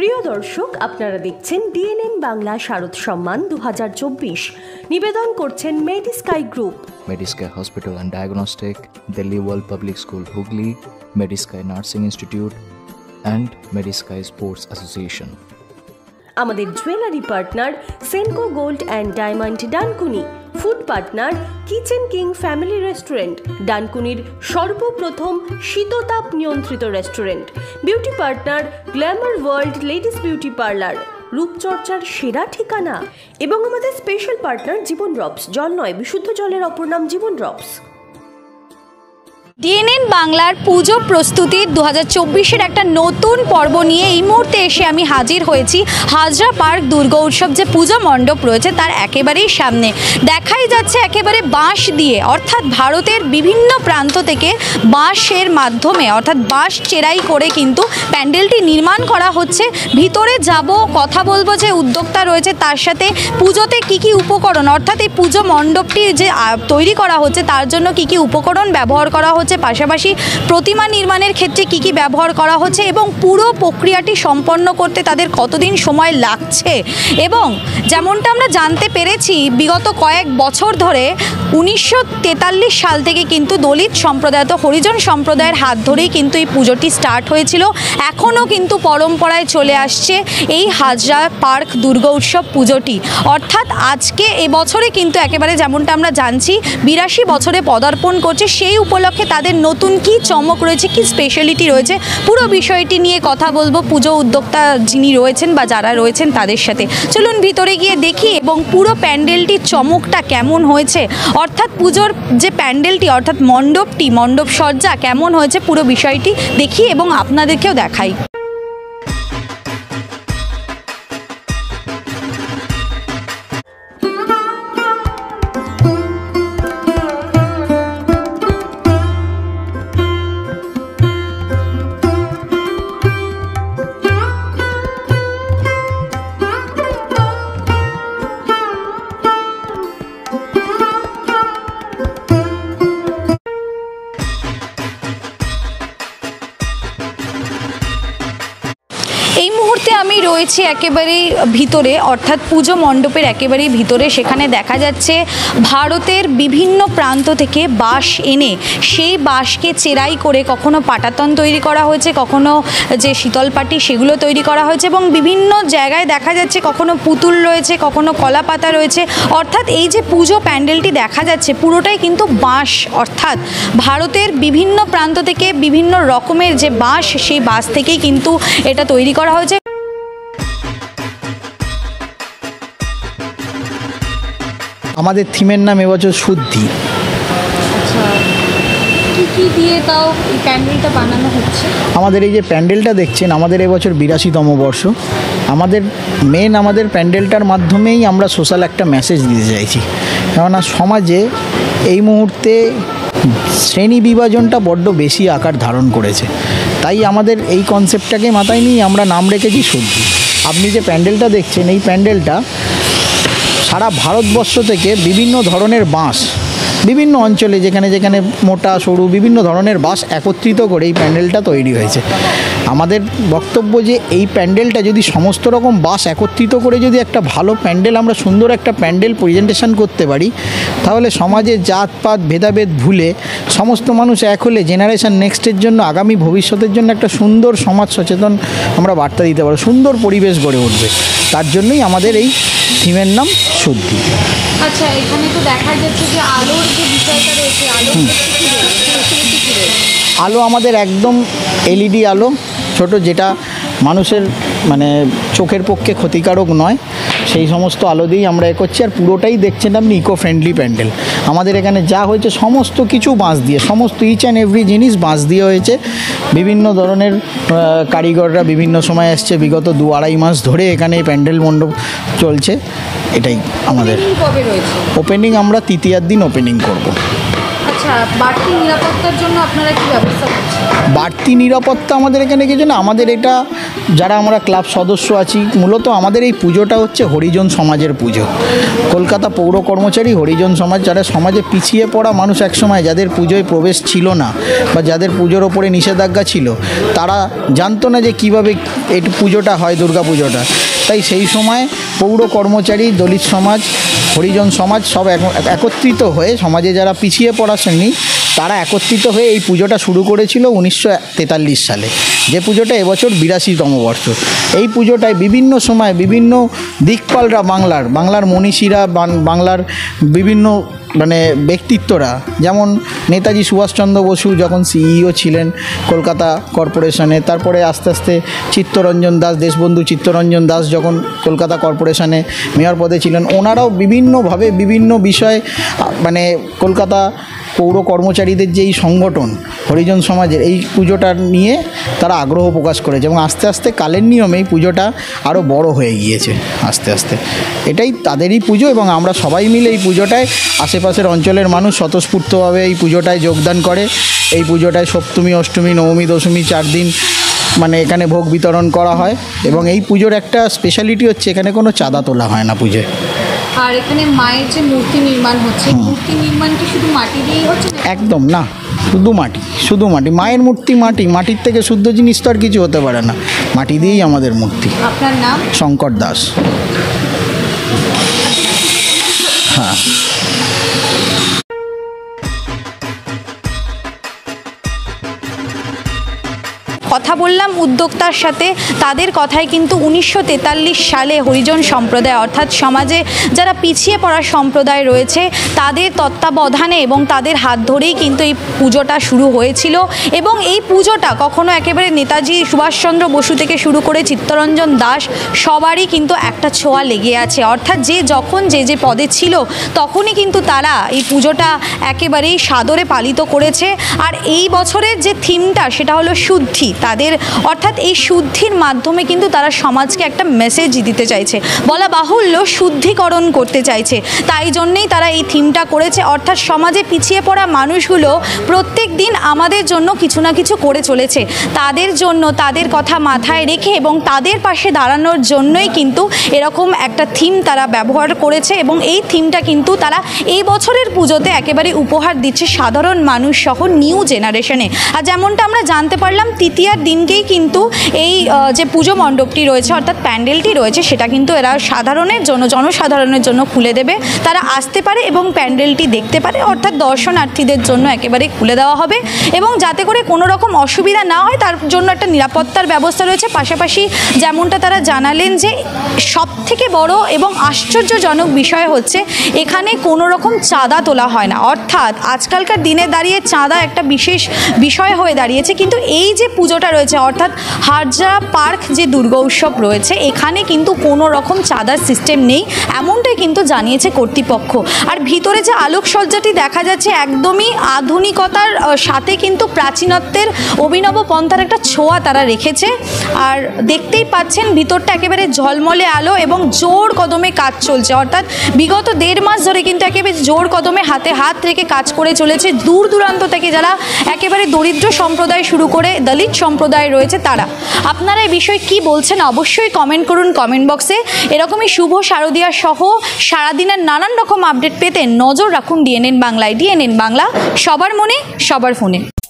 প্রিয় দর্শক, আপনারা দেখছেন ডিএনএন বাংলা শারদ সম্মান 2024। নিবেদন করছেন Medisky group, Medisky hospital and diagnostic, Delhi world public school Hooghly, Medisky nursing institute and Medisky sports association. আমাদের jewellery partner Senco gold and diamond Dankuni, food partner kitchen king family restaurant, ডানকুনির সর্বপ্রথম শীততাপ নিয়ন্ত্রিত restaurant, beauty partner glamour world ladies beauty parlour, রূপচর্চার সেরা ঠিকানা, এবং আমাদের স্পেশাল পার্টনার জীবন ড্রপস, জল নয় বিশুদ্ধ জলের অপর নাম জীবন ড্রপস। ডিএনএন বাংলার পুজো প্রস্তুতির 2024-এর একটা নতুন পর্ব নিয়ে এই মুহূর্তে এসে আমি হাজির হয়েছি হাজরা পার্ক দুর্গা উৎসব যে পুজো মণ্ডপ রয়েছে তার একেবারেই সামনে। দেখাই যাচ্ছে একেবারে বাঁশ দিয়ে, অর্থাৎ ভারতের বিভিন্ন প্রান্ত থেকে বাঁশের মাধ্যমে অর্থাৎ বাঁশ চেরাই করে কিন্তু প্যান্ডেলটি নির্মাণ করা হচ্ছে। ভিতরে যাব, কথা বলবো যে উদ্যোক্তা রয়েছে তার সাথে, পুজোতে কি কি উপকরণ অর্থাৎ এই পুজো মণ্ডপটি যে তৈরি করা হচ্ছে তার জন্য কি কি উপকরণ ব্যবহার করা হচ্ছে, পাশাপাশি প্রতিমা নির্মাণের ক্ষেত্রে কি কি ব্যবহার করা হচ্ছে এবং পুরো প্রক্রিয়াটি সম্পন্ন করতে তাদের কতদিন সময় লাগছে। এবং যেমনটা আমরা জানতে পেরেছি বিগত কয়েক বছর ধরে 1943 সাল থেকে কিন্তু দলিত সম্প্রদায় তো হরিজন সম্প্রদায়ের হাত ধরেই কিন্তু এই পুজোটি স্টার্ট হয়েছিল। এখনও কিন্তু পরম্পরায় চলে আসছে এই হাজরা পার্ক দুর্গা উৎসব পুজোটি, অর্থাৎ আজকে এবছরে কিন্তু একেবারে যেমনটা আমরা জানছি 82 বছরে পদার্পণ করছে। সেই উপলক্ষে তাদের নতুন কি চমক রয়েছে, কি স্পেশালিটি রয়েছে, পুরো বিষয়টি নিয়ে কথা বলবো পুজো উদ্যোক্তা যিনি রয়েছেন বা যারা রয়েছেন তাদের সাথে। চলুন ভিতরে গিয়ে দেখি এবং পুরো প্যান্ডেলটির চমকটা কেমন হয়েছে, অর্থাৎ পুজোর যে প্যান্ডেলটি অর্থাৎ মণ্ডপ সজ্জা কেমন হয়েছে পুরো বিষয়টি দেখি এবং আপনাদেরকেও দেখাই। এই মুহূর্তে আমি রয়েছি একেবারেই ভিতরে, অর্থাৎ পুজো মণ্ডপের একেবারেই ভিতরে। সেখানে দেখা যাচ্ছে ভারতের বিভিন্ন প্রান্ত থেকে বাঁশ এনে সেই বাঁশকে চেরাই করে কখনো পাটাতন তৈরি করা হয়েছে, কখনো যে শীতলপাটি সেগুলো তৈরি করা হয়েছে এবং বিভিন্ন জায়গায় দেখা যাচ্ছে কখনো পুতুল রয়েছে, কখনো কলা পাতা রয়েছে। অর্থাৎ এই যে পুজো প্যান্ডেলটি দেখা যাচ্ছে পুরোটাই কিন্তু বাঁশ, অর্থাৎ ভারতের বিভিন্ন প্রান্ত থেকে বিভিন্ন রকমের যে বাঁশ সেই বাঁশ থেকেই কিন্তু এটা তৈরি করা হয়েছে। আমাদের থিমের নাম এবছর শুদ্ধি। আচ্ছা, কি কি দিয়ে তাও এই প্যান্ডেলটা বানানো হচ্ছে? আমাদের এই যে প্যান্ডেলটা দেখছেন, আমাদের এবছর 82তম বর্ষ। আমাদের প্যান্ডেলটার মাধ্যমেই আমরা সোশ্যাল একটা মেসেজ দিতে চাইছি, কেননা সমাজে এই মুহূর্তে শ্রেণী বিভাজনটা বড্ড বেশি আকার ধারণ করেছে। তাই আমাদের এই কনসেপ্টটাকে মাথায় নিয়ে আমরা নাম রেখেছি শুদ্ধি। আপনি যে প্যান্ডেলটা দেখছেন, এই প্যান্ডেলটা সারা ভারতবর্ষ থেকে বিভিন্ন ধরনের বাঁশ, বিভিন্ন অঞ্চলে যেখানে যেখানে মোটা সরু বিভিন্ন ধরনের বাঁশ একত্রিত করে এই প্যান্ডেলটা তৈরি হয়েছে। আমাদের বক্তব্য যে এই প্যান্ডেলটা যদি সমস্ত রকম বাঁশ একত্রিত করে যদি একটা ভালো প্যান্ডেল, আমরা সুন্দর একটা প্যান্ডেল প্রেজেন্টেশন করতে পারি, তাহলে সমাজে জাতপাত ভেদাভেদ ভুলে সমস্ত মানুষ এক হলে জেনারেশন নেক্সটের জন্য, আগামী ভবিষ্যতের জন্য একটা সুন্দর সমাজ সচেতন আমরা বার্তা দিতে পারবো, সুন্দর পরিবেশ গড়ে উঠবে। তার জন্যই আমাদের এই থিমের নাম শুদ্ধি। আচ্ছা, এখানে তো দেখা যাচ্ছে যে আলোর যে বিষয়টা রয়েছে, আলো আমাদের একদম এলইডি আলো, ছোট, যেটা মানুষের চোখের পক্ষে ক্ষতিকারক নয়, সেই সমস্ত আলো দিয়েই আমরা করছি। আর পুরোটাই দেখছেন আপনি ইকো ফ্রেন্ডলি প্যান্ডেল। আমাদের এখানে যা হয়েছে সমস্ত কিছু বাঁশ দিয়ে, সমস্ত ইচ অ্যান্ড এভরি জিনিস বাঁশ দিয়ে হয়েছে। বিভিন্ন ধরনের কারিগররা বিভিন্ন সময় আসছে, বিগত 2-2.5 মাস ধরে এখানে প্যান্ডেল মণ্ডপ চলছে। এটাই আমাদের ওপেনিং, আমরা তৃতীয়ার দিন ওপেনিং করব। আচ্ছা, বাড়তি নিরাপত্তার জন্য আপনারা কি ব্যবস্থা করছেন? বাড়তি নিরাপত্তা আমাদের এখানে কিছু না, আমাদের এটা যারা আমরা ক্লাব সদস্য আছি, মূলত আমাদের এই পুজোটা হচ্ছে হরিজন সমাজের পুজো। কলকাতা পৌর কর্মচারী হরিজন সমাজ, যারা সমাজে পিছিয়ে পড়া মানুষ একসময়, যাদের পুজোয় প্রবেশ ছিল না বা যাদের পুজোর ওপরে নিষেধাজ্ঞা ছিল, তারা জানতো না যে কীভাবে এই পুজোটা হয়, দুর্গা পুজোটা। তাই সেই সময় পৌর কর্মচারী, দলিত সমাজ, হরিজন সমাজ সব একত্রিত হয়ে, সমাজে যারা পিছিয়ে পড়া শ্রেণী তারা একত্রিত হয়ে এই পুজোটা শুরু করেছিল 1943 সালে, যে পুজোটা এবছর 82তম বর্ষ। এই পুজোটায় বিভিন্ন সময় বিভিন্ন দিকপালরা, বাংলার মনীষীরা, বাংলার বিভিন্ন ব্যক্তিত্বরা, যেমন নেতাজি সুভাষচন্দ্র বসু যখন সিইও ছিলেন কলকাতা কর্পোরেশনে, তারপরে আস্তে আস্তে চিত্তরঞ্জন দাস, দেশবন্ধু চিত্তরঞ্জন দাস যখন কলকাতা কর্পোরেশনে মেয়র পদে ছিলেন, ওনারাও বিভিন্নভাবে বিভিন্ন বিষয়ে কলকাতা পৌর কর্মচারীদের যে এই সংগঠন হরিজন সমাজের, এই পুজোটা নিয়ে তারা আগ্রহ প্রকাশ করেছে এবং আস্তে আস্তে কালের নিয়মে এই পুজোটা আরও বড় হয়ে গিয়েছে আস্তে আস্তে। এটাই তাদেরই পুজো এবং আমরা সবাই মিলে এই পুজোটায়, আশেপাশের অঞ্চলের মানুষ স্বতঃস্ফূর্তভাবে এই পুজোটায় যোগদান করে। এই পুজোটায় সপ্তমী, অষ্টমী, নবমী, দশমী 4 দিন এখানে ভোগ বিতরণ করা হয় এবং এই পুজোর একটা স্পেশালিটি হচ্ছে এখানে কোনো চাঁদা তোলা হয় না পুজোয়। আর এখানে মায়ের যে মূর্তি নির্মাণ হচ্ছে, মূর্তি নির্মাণ কি শুধু মাটি দিয়েই হচ্ছে? একদম না, শুধু মাটি। মায়ের মূর্তি মাটির থেকে শুদ্ধ জিনিস তো আর কিছু হতে পারে না, মাটি দিয়েই আমাদের মূর্তি। আপনার নাম? শঙ্কর দাস। হ্যাঁ। কথা বললাম উদ্যোক্তার সাথে, তাদের কথায় কিন্তু 1943 সালে হরিজন সম্প্রদায়, অর্থাৎ সমাজে যারা পিছিয়ে পড়া সম্প্রদায় রয়েছে, তাদের তত্ত্বাবধানে এবং তাদের হাত ধরেই কিন্তু এই পুজোটা শুরু হয়েছিল। এবং এই পুজোটা কখনো একেবারে নেতাজি সুভাষচন্দ্র বসু থেকে শুরু করে চিত্তরঞ্জন দাস সবারই কিন্তু একটা ছোঁয়া লেগে আছে, অর্থাৎ যে যখন যে পদে ছিল তখনই কিন্তু তারা এই পুজোটা একেবারেই সাদরে পালিত করেছে। আর এই বছরের যে থিমটা সেটা হলো শুদ্ধি তাদের, অর্থাৎ এই শুদ্ধির মাধ্যমে কিন্তু তারা সমাজকে একটা মেসেজ দিতে চাইছে, বলা বাহুল্য শুদ্ধিকরণ করতে চাইছে। তাই জন্যেই তারা এই থিমটা করেছে, অর্থাৎ সমাজে পিছিয়ে পড়া মানুষগুলো প্রত্যেক দিন আমাদের জন্য কিছু না কিছু করে চলেছে, তাদের জন্য, তাদের কথা মাথায় রেখে এবং তাদের পাশে দাঁড়ানোর জন্যই কিন্তু এরকম একটা থিম তারা ব্যবহার করেছে। এবং এই থিমটা কিন্তু তারা এই বছরের পুজোতে একেবারে উপহার দিচ্ছে সাধারণ মানুষ সহ নিউ জেনারেশনে। আর যেমনটা আমরা জানতে পারলাম, তৃতীয়ার দিনকেই কিন্তু এই যে পুজো মণ্ডপটি রয়েছে, অর্থাৎ প্যান্ডেলটি রয়েছে, সেটা কিন্তু এরা জনসাধারণের জন্য খুলে দেবে। তারা আসতে পারে এবং প্যান্ডেলটি দেখতে পারে, অর্থাৎ দর্শনার্থীদের জন্য একেবারে খুলে দেওয়া হবে। এবং যাতে করে কোনো রকম অসুবিধা না হয় তার জন্য একটা নিরাপত্তার ব্যবস্থা রয়েছে। পাশাপাশি যেমনটা তারা জানালেন যে সবথেকে বড় এবং আশ্চর্যজনক বিষয় হচ্ছে এখানে কোনো রকম চাঁদা তোলা হয় না, অর্থাৎ আজকালকার দিনে দাঁড়িয়ে চাঁদা একটা বিশেষ বিষয় হয়ে দাঁড়িয়েছে, কিন্তু এই যে পুজোটা রয়েছে, অর্থাৎ হাজরা পার্ক যে দুর্গা উৎসব রয়েছে, এখানে কিন্তু কোনো রকম চাঁদার সিস্টেম নেই, এমনটাই কিন্তু জানিয়েছে কর্তৃপক্ষ। আর ভিতরে যে আলোকসজ্জাটি দেখা যাচ্ছে একদমই আধুনিকতার সাথে কিন্তু প্রাচীনত্বের অভিনব পন্থার একটা ছোঁয়া তারা রেখেছে। আর দেখতেই পাচ্ছেন ভিতরটা একেবারে ঝলমলে আলো এবং জোর কদমে কাজ চলছে, অর্থাৎ বিগত 1.5 মাস ধরে কিন্তু একেবারে জোর কদমে হাতে হাত রেখে কাজ করে চলেছে দূর দূরান্ত থেকে যারা একেবারে দরিদ্র সম্প্রদায় শুরু করে দলিত সম্প্রদায় রয়েছে তারা। আপনারা এই বিষয়ে কি বলছেন অবশ্যই কমেন্ট করুন কমেন্ট বক্সে। এরকমই শুভ শারদীয়া সহ সারাদিনের নানান রকম আপডেট পেতে নজর রাখুন ডিএনএন বাংলায়। ডিএনএন বাংলা, সবার মনে সবার ফোনে।